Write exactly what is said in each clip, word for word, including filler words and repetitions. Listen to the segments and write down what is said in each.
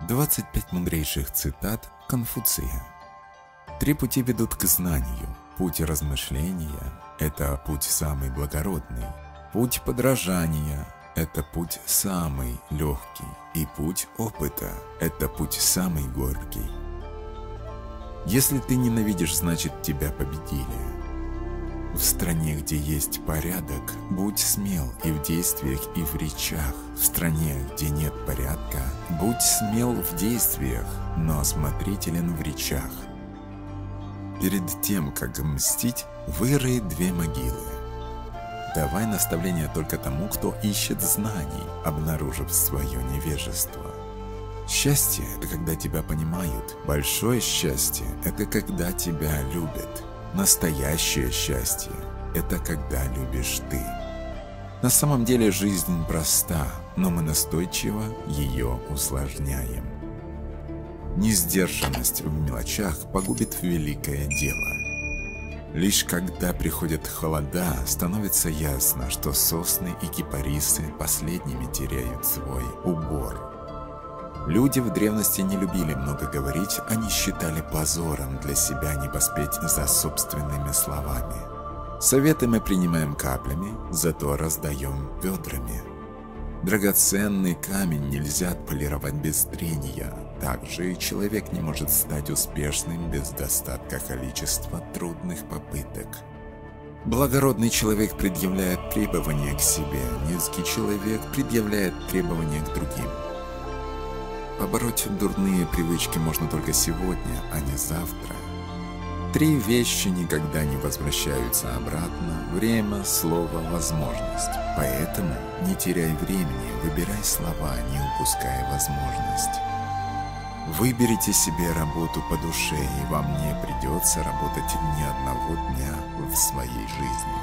двадцать пять мудрейших цитат Конфуция. Три пути ведут к знанию. Путь размышления – это путь самый благородный. Путь подражания – это путь самый легкий. И путь опыта – это путь самый горький. Если ты ненавидишь, значит тебя победили. В стране, где есть порядок, будь смел и в действиях, и в речах. В стране, где нет порядка, будь смел в действиях, но осмотрителен в речах. Перед тем, как мстить, вырой две могилы. Давай наставление только тому, кто ищет знаний, обнаружив свое невежество. Счастье – это когда тебя понимают. Большое счастье – это когда тебя любят. Настоящее счастье – это когда любишь ты. На самом деле жизнь проста, но мы настойчиво ее усложняем. Несдержанность в мелочах погубит великое дело. Лишь когда приходят холода, становится ясно, что сосны и кипарисы последними теряют свой убор. Люди в древности не любили много говорить, они считали позором для себя не поспеть за собственными словами. Советы мы принимаем каплями, зато раздаем ведрами. Драгоценный камень нельзя отполировать без трения. Также и человек не может стать успешным без достатка количества трудных попыток. Благородный человек предъявляет требования к себе, низкий человек предъявляет требования к другим. Побороть дурные привычки можно только сегодня, а не завтра. Три вещи никогда не возвращаются обратно: время, слово, возможность. Поэтому не теряй времени, выбирай слова, не упуская возможность. Выберите себе работу по душе, и вам не придется работать ни одного дня в своей жизни.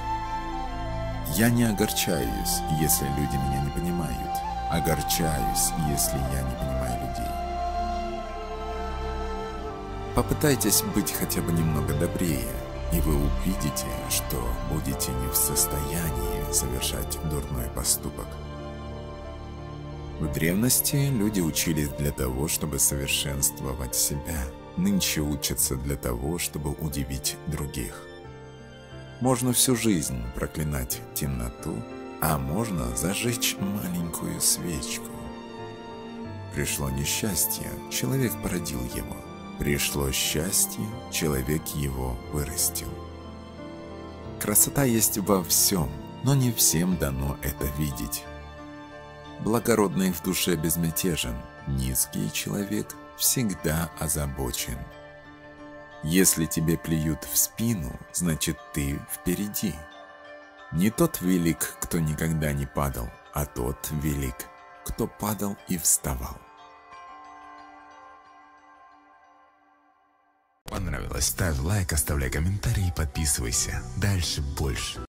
Я не огорчаюсь, если люди меня не понимают. Огорчаюсь, если я не понимаю людей. Попытайтесь быть хотя бы немного добрее, и вы увидите, что будете не в состоянии совершать дурной поступок. В древности люди учились для того, чтобы совершенствовать себя. Нынче учатся для того, чтобы удивить других. Можно всю жизнь проклинать темноту, а можно зажечь маленькую свечку. Пришло несчастье, человек породил его. Пришло счастье, человек его вырастил. Красота есть во всем, но не всем дано это видеть. Благородный в душе безмятежен, низкий человек всегда озабочен. Если тебе плюют в спину, значит ты впереди. Не тот велик, кто никогда не падал, а тот велик, кто падал и вставал. Понравилось? Ставь лайк, оставляй комментарий и подписывайся. Дальше больше.